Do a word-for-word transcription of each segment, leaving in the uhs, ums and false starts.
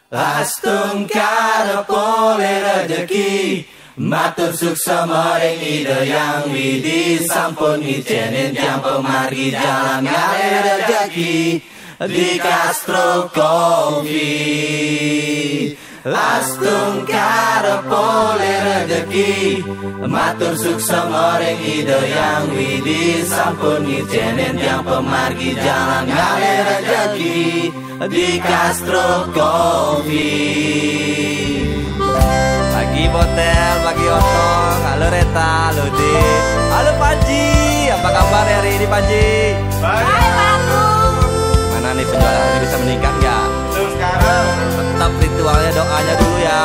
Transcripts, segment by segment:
Astung karep oleh rejeki, matur sukses maring ide yang widi, sampun ngijinin tiang pemargi jalan ngalir rejeki di Castro Coffee. Astung karep oleh rejeki, matur sukses maring ide yang widi, sampun ngijinin tiang pemargi jalan ngalir rejeki di Castro Coffee. Pagi Botel, pagi Otong, halo Reta, halo D, halo Panji. Apa kabar hari ini Panji? Hai Lalu. Mana nih penjualan ini bisa meningkat nggak? Sekarang Tetap ritualnya doanya dulu ya.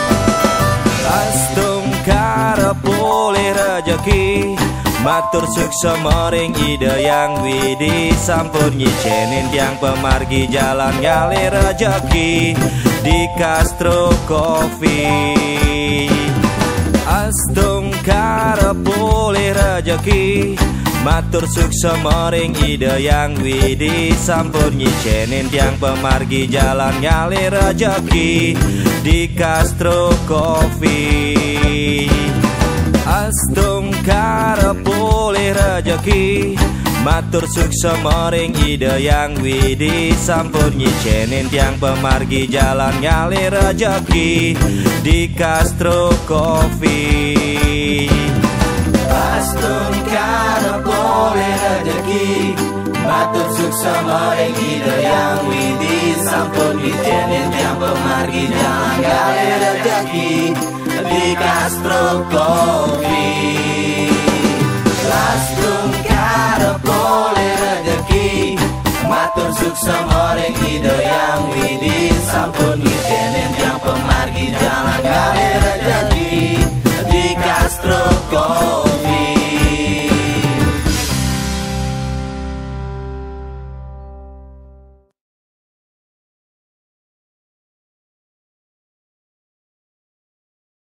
Astung karep oleh rejeki, matur sukses maring ide yang widi, sampun ngijinin tiang pemargi jalan ngalir rejeki di Castro Coffee. Astung karep oleh rejeki, matur sukses maring ide yang widi, sampun ngijinin tiang pemargi jalan ngalir rejeki di Castro Coffee. Astung karep oleh rejeki, matur sukses maring ide yang widi, sampun ngijinin tiang pemargi jalan ngalir rejeki di Castro Coffee. Astung karep oleh rejeki, matur sukses maring ide yang widi, sampun ngijinin tiang pemargi jalan ngalir rejeki di Castro Coffee. Astung karep oleh rejeki, matur sukses maring ide yang widi, sampun ngijinin